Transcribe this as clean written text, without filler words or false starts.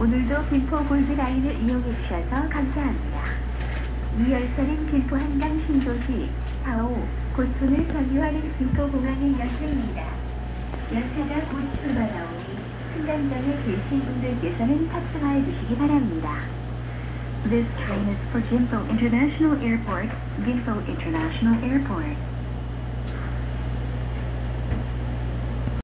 오늘도 김포 골드라인을 이용해주셔서 감사합니다. 이 열차는 김포 한강 신도시 4호 고촌을 경유하는 김포공항의 열차입니다. 열차가 곧 출발하오니 승강장에 계신 분들께서는 탑승하여 주시기 바랍니다. This train is for Gimpo International Airport, Gimpo International Airport.